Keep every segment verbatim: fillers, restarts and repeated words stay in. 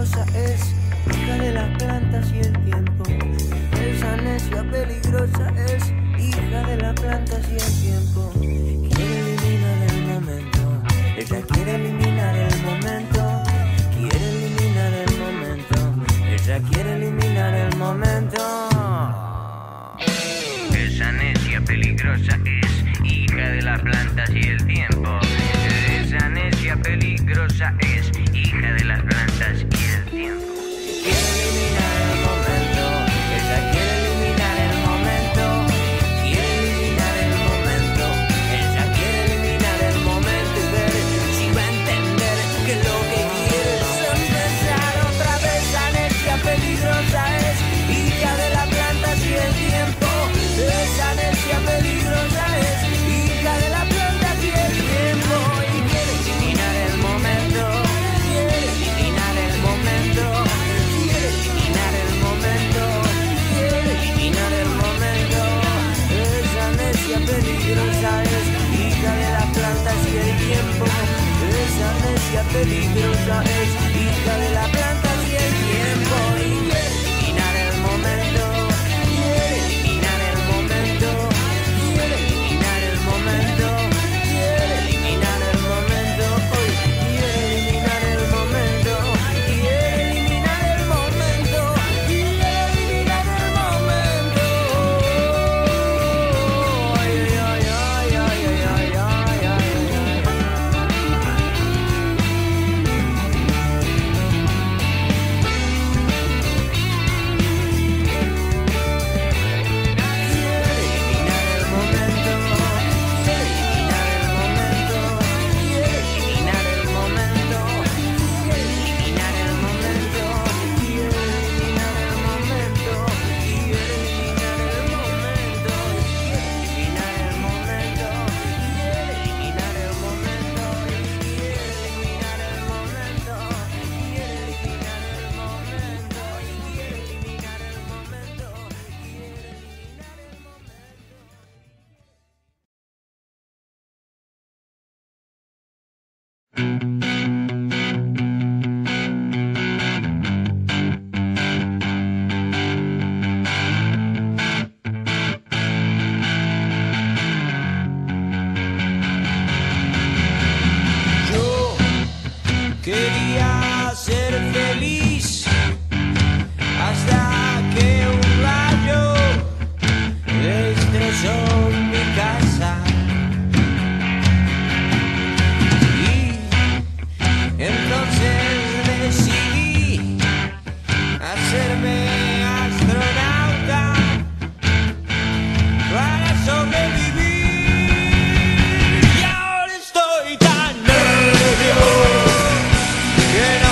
peligrosa es hija de las plantas y el tiempo. Esa necia peligrosa es hija de las plantas y el tiempo. Quiere eliminar el momento, ella quiere eliminar el momento. Quiere eliminar el momento, ella quiere eliminar el momento. Esa necia peligrosa es hija de las plantas y el tiempo. Esa necia peligrosa es hija de las plantas y el tiempo. Quiere eliminar el momento, ella quiere eliminar el momento. Quiere eliminar el momento, ella quiere eliminar el momento. Y ver si va a entender que lo que quiere es empezar otra vez. Esa necia peligrosa es hija de las plantas y el tiempo. Esa necia peligrosa es hija de las plantas y el tiempo. Y quiere eliminar el momento, quiere eliminar el momento, quiere eliminar el momento, quiere eliminar el momento. Esa necia peligrosa es hija de las plantas y el tiempo. Esa necia peligrosa es hija de las plantas y el tiempo. Y quiere eliminar el momento, quiere eliminar el momento, quiere eliminar el momento, quiere eliminar el momento, hoy quiere eliminar el momento, quiere eliminar el momento, quiere eliminar el momento. Ay, ay, ay, ay, ay, ay, ay, ay. Yo quería ser feliz hasta que un rayo destrozó mi casa. Y entonces decidí hacerme astronauta para sobrevivir. Y ahora estoy tan nervioso que no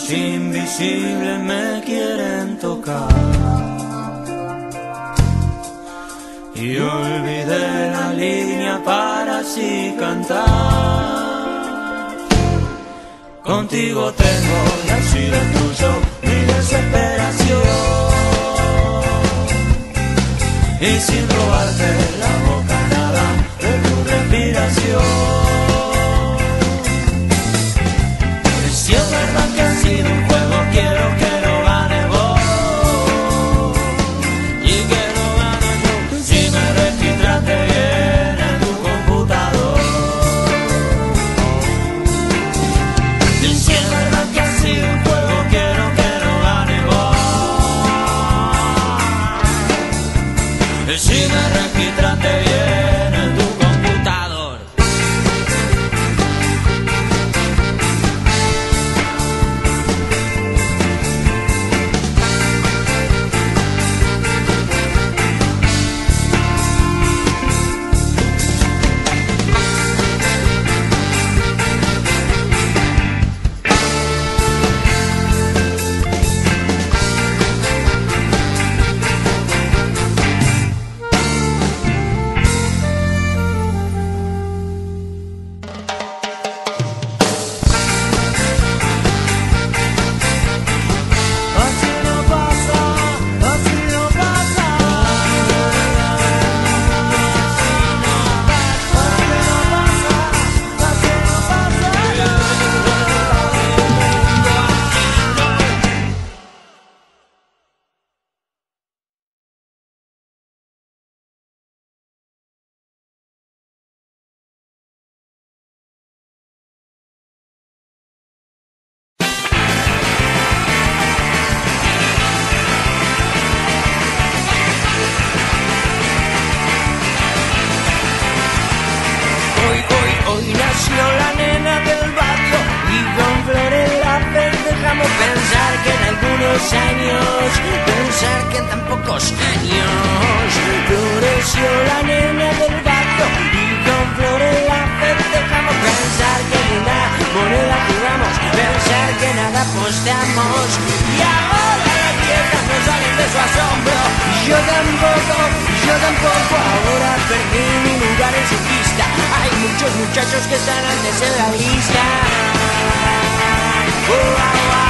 invisibles me quieren tocar y olvidé la línea para así cantar. Contigo tengo y así destruyo mi desesperación, y sin robarte la boca nada de tu respiración. Si es verdad que ha sido un juego, quiero que lo gane vos y que lo gane yo. Si me registraste bien en tu computador. Y si es verdad que ha sido un juego, quiero que lo gane vos. Si me registraste bien en tu computador. Años, pensar que en tan pocos años floreció la nena del barrio y con flores la festejamos. Pensar que ni una moneda jugamos, pensar que nada apostamos, y ahora las viejas no salen de su asombro. Yo tampoco, yo tampoco, ahora perdí mi lugar en su pista. Hay muchos muchachos que están antes en la lista. Oh, oh, oh.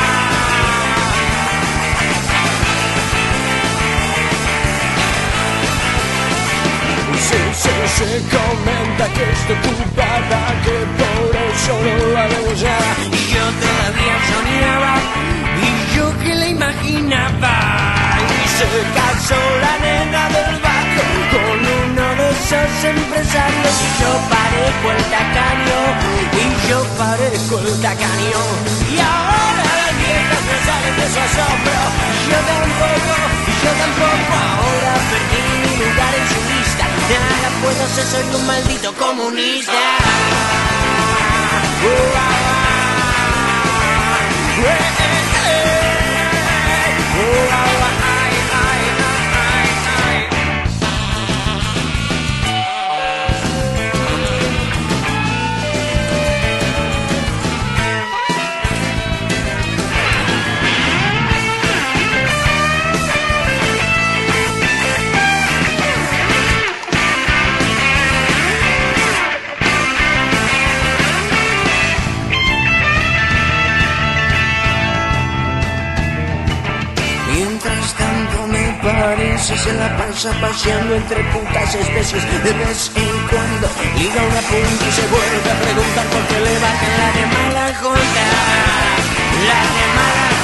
Se, se, se comenta que estoy ocupada, que por eso no la vemos ya. Y yo todavía soñaba, y yo que la imaginaba. Y se casó la nena del barrio con uno de esos empresarios. Y yo parezco el tacaño, y yo parezco el tacaño. Y ahora las viejas me salen de su asombro. Yo tampoco, yo tampoco, ahora perdí mi lugar en su lista. Nada puedo ser, soy un maldito comunista. Uh, uh, uh, uh, uh, uh, ay, ay, ay, ay. Parece se la pasa paseando entre putas especies. De vez en cuando liga una punta y se vuelve a preguntar por qué le bajan la de mala junta. La de mala